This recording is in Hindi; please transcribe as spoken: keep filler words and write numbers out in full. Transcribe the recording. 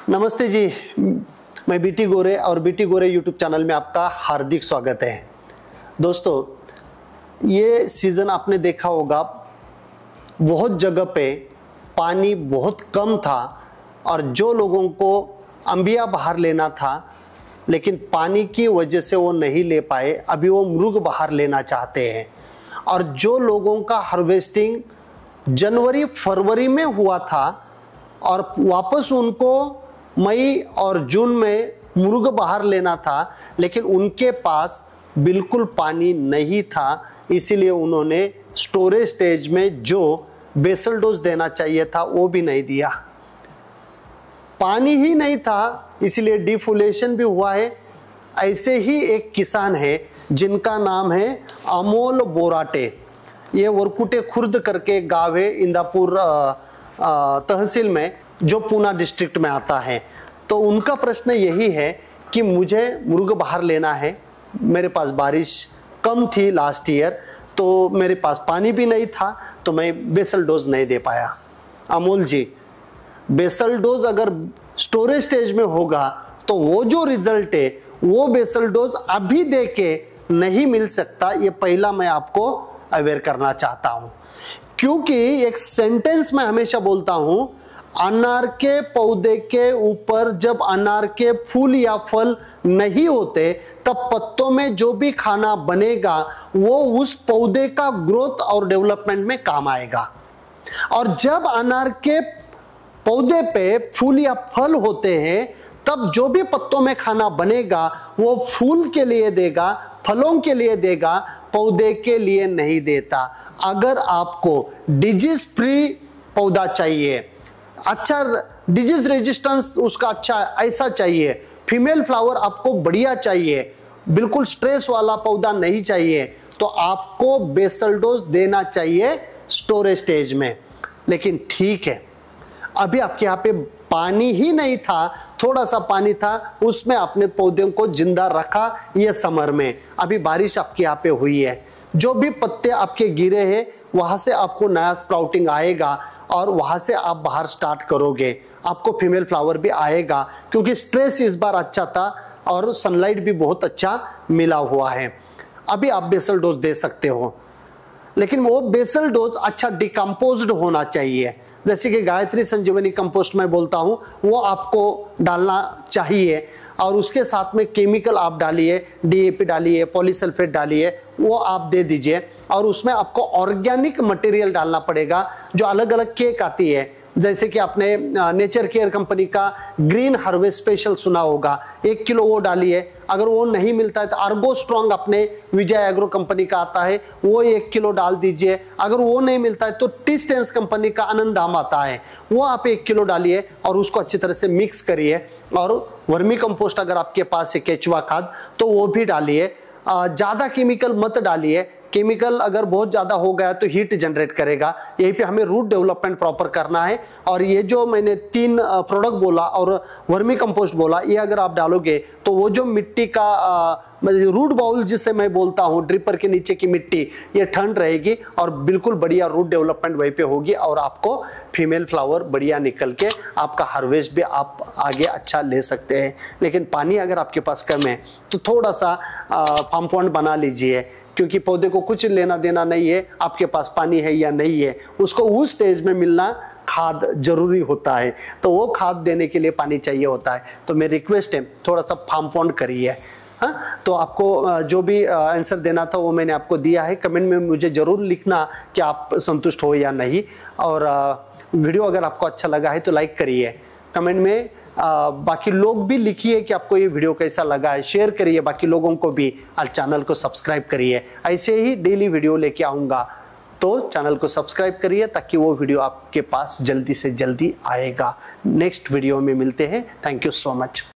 नमस्ते जी, मैं बीटी गोरे और बीटी गोरे यूट्यूब चैनल में आपका हार्दिक स्वागत है। दोस्तों, ये सीज़न आपने देखा होगा, बहुत जगह पे पानी बहुत कम था और जो लोगों को अंबिया बाहर लेना था लेकिन पानी की वजह से वो नहीं ले पाए, अभी वो मृग बाहर लेना चाहते हैं। और जो लोगों का हार्वेस्टिंग जनवरी फरवरी में हुआ था और वापस उनको मई और जून में मुर्ग बाहर लेना था, लेकिन उनके पास बिल्कुल पानी नहीं था, इसीलिए उन्होंने स्टोरेज स्टेज में जो बेसल डोज देना चाहिए था वो भी नहीं दिया। पानी ही नहीं था, इसलिए डिफोलेशन भी हुआ है। ऐसे ही एक किसान है जिनका नाम है अमोल बोराटे। ये वरकुटे खुर्द करके गाँव है इंदापुर तहसील में, जो पूना डिस्ट्रिक्ट में आता है। तो उनका प्रश्न यही है कि मुझे मुर्ग बाहर लेना है, मेरे पास बारिश कम थी लास्ट ईयर, तो मेरे पास पानी भी नहीं था, तो मैं बेसल डोज नहीं दे पाया। अमोल जी, बेसल डोज अगर स्टोरेज स्टेज में होगा तो वो जो रिजल्ट है वो बेसल डोज अभी दे के नहीं मिल सकता। ये पहला मैं आपको अवेयर करना चाहता हूं, क्योंकि एक सेंटेंस मैं हमेशा बोलता हूं, अनार के पौधे के ऊपर जब अनार के फूल या फल नहीं होते तब पत्तों में जो भी खाना बनेगा वो उस पौधे का ग्रोथ और डेवलपमेंट में काम आएगा। और जब अनार के पौधे पे फूल या फल होते हैं तब जो भी पत्तों में खाना बनेगा वो फूल के लिए देगा, फलों के लिए देगा, पौधे के लिए नहीं देता। अगर आपको डिजीज फ्री पौधा चाहिए, अच्छा डिजीज रेजिस्टेंस उसका अच्छा ऐसा चाहिए, फीमेल फ्लावर आपको बढ़िया चाहिए, बिल्कुल स्ट्रेस वाला पौधा नहीं चाहिए, तो आपको बेसल डोज देना चाहिए स्टोरेज स्टेज में। लेकिन ठीक है, अभी आपके यहाँ पे पानी ही नहीं था, थोड़ा सा पानी था, उसमें आपने पौधों को जिंदा रखा। ये समर में अभी बारिश आपके यहाँ पे हुई है, जो भी पत्ते आपके गिरे हैं वहां से आपको नया स्प्राउटिंग आएगा और वहां से आप बाहर स्टार्ट करोगे, आपको फीमेल फ्लावर भी आएगा, क्योंकि स्ट्रेस इस बार अच्छा था और सनलाइट भी बहुत अच्छा मिला हुआ है। अभी आप बेसल डोज दे सकते हो, लेकिन वो बेसल डोज अच्छा डिकम्पोज्ड होना चाहिए। जैसे कि गायत्री संजीवनी कंपोस्ट में बोलता हूं, वो आपको डालना चाहिए और उसके साथ में केमिकल आप डालिए, डीएपी डालिए, पॉलीसल्फेट डालिए, वो आप दे दीजिए। और उसमें आपको ऑर्गेनिक मटेरियल डालना पड़ेगा, जो अलग अलग केक आती है, जैसे कि आपने नेचर केयर कंपनी का ग्रीन हार्वेस्ट स्पेशल सुना होगा, एक किलो वो डालिए। अगर वो नहीं मिलता है तो आर्गो स्ट्रॉन्ग अपने विजय एग्रो कंपनी का आता है, वो एक किलो डाल दीजिए। अगर वो नहीं मिलता है तो टी स्टेंस कंपनी का आनंदाम आता है, वो आप एक किलो डालिए और उसको अच्छी तरह से मिक्स करिए। और वर्मी कंपोस्ट अगर आपके पास है, केचुआ खाद, तो वो भी डालिए। ज़्यादा केमिकल मत डालिए, केमिकल अगर बहुत ज़्यादा हो गया तो हीट जनरेट करेगा। यहीं पे हमें रूट डेवलपमेंट प्रॉपर करना है। और ये जो मैंने तीन प्रोडक्ट बोला और वर्मी कंपोस्ट बोला, ये अगर आप डालोगे तो वो जो मिट्टी का रूट बाउल जिसे मैं बोलता हूँ, ड्रिपर के नीचे की मिट्टी, ये ठंड रहेगी और बिल्कुल बढ़िया रूट डेवलपमेंट वहीं पे होगी और आपको फीमेल फ्लावर बढ़िया निकल के आपका हार्वेस्ट भी आप आगे अच्छा ले सकते हैं। लेकिन पानी अगर आपके पास कम है तो थोड़ा सा फार्म पॉन्ड बना लीजिए, क्योंकि पौधे को कुछ लेना देना नहीं है आपके पास पानी है या नहीं है, उसको उस स्टेज में मिलना खाद जरूरी होता है, तो वो खाद देने के लिए पानी चाहिए होता है। तो मेरी रिक्वेस्ट है, थोड़ा सा फार्म पॉन्ड करिए। हाँ, तो आपको जो भी आंसर देना था वो मैंने आपको दिया है। कमेंट में मुझे जरूर लिखना कि आप संतुष्ट हो या नहीं। और वीडियो अगर आपको अच्छा लगा है तो लाइक करिए, कमेंट में आ, बाकी लोग भी लिखिए कि आपको ये वीडियो कैसा लगा है, शेयर करिए बाकी लोगों को भी, और चैनल को सब्सक्राइब करिए। ऐसे ही डेली वीडियो लेके आऊँगा, तो चैनल को सब्सक्राइब करिए ताकि वो वीडियो आपके पास जल्दी से जल्दी आएगा। नेक्स्ट वीडियो में मिलते हैं। Thank you so much.